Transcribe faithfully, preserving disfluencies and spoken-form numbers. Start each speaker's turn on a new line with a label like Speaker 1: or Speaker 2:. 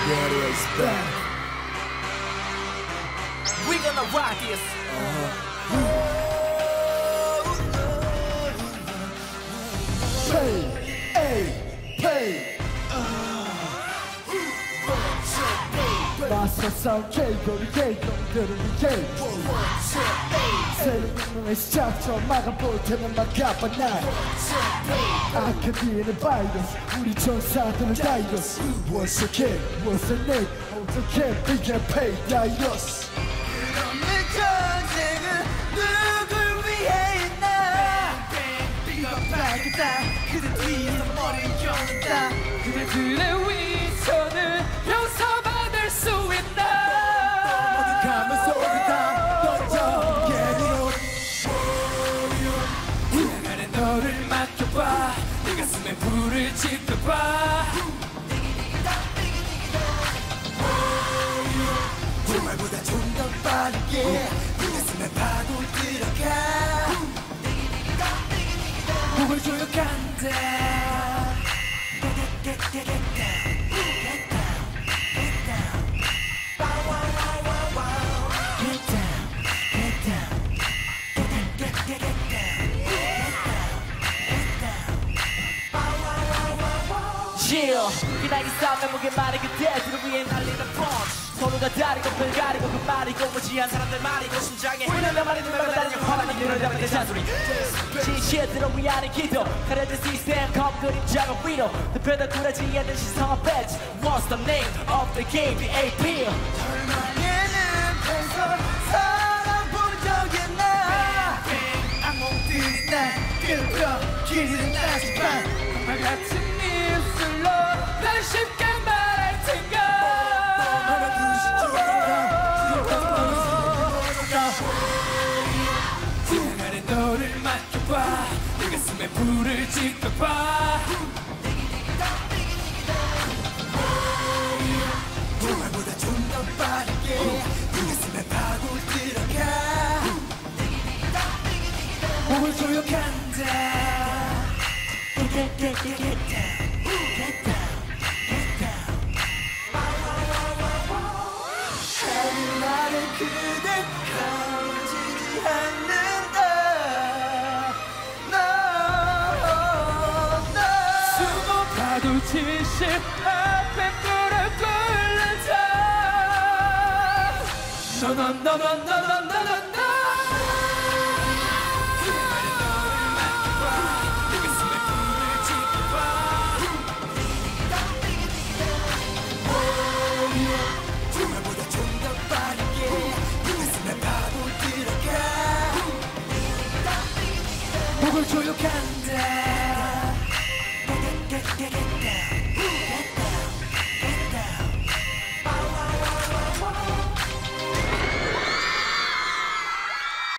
Speaker 1: Yeah, it's back.
Speaker 2: We gonna rock this.
Speaker 1: Pay, A, pay. 마스터 사운드 K거리 K동들은 K. 새로운 운명의 시작점 막아볼 테면 막아봐 날. 아카디에는 바이러스 우리 전사들은 다이러스. What's a K? What's a name? 어떻게 Big Pay 다이러스.
Speaker 2: 그럼 내 전쟁은 누굴 위해 있나? 비겁하겠다 그들 뒤에서 머리를 겨눈다. 그들의 위선을 용서받을 수 있나?
Speaker 1: 어디 가면 소리 다 던져 개미로.
Speaker 2: 지나가는 너를 맡겨봐 내 가슴에 불을 지펴봐.
Speaker 1: 정말보다 좀 더 빠르게 네 가슴에 파도 들어가.
Speaker 2: 목을 조여간다. Get down, get down, get down. Wow, wow, wow, wow, wow. Get down, get down, get down, get, get, get down. Get down, get down. Wow, wow, wow, wow, wow. Yeah, 기나긴 싸움에 무게 많은 그대들을 위해 날리는 punch. 서로가 다리고 별 가리고 그 말이고 무지한 사람들 말이고 심장에 울려면 말이 들면서 다니고 화나는 일을 잡을 때 잔소리. 진실들을 위한 기도 가려진 시스템 검 그림자가 위로 덮여다 굴하지 않는 시선과 배치. What's the name of the game? B A P. 절망에는 펜선 사랑 본 적 있나? 악몽들이 날 괴롭혀 길이는 나지만 정말 같은 입술로 날 쉽게 말할 텐가. 지나가는 너를 맡겨봐 내 가슴에 불을 지펴봐.
Speaker 1: 정말보다 좀 더 빠르게 네 가슴에 파도 들어가.
Speaker 2: 목을 조여간다. Get, get, get, get down, get down, get down.
Speaker 1: 하늘 아래 그대 가려지지 않는다. No, no.
Speaker 2: 숨어 파도 칠십 앞에 불을 끓는다. No, no, no, no, no, no, no, no, no.
Speaker 1: 정말보다 좀 더 빠르게 네 가슴에 파도 들어가.
Speaker 2: 목을 조여간다.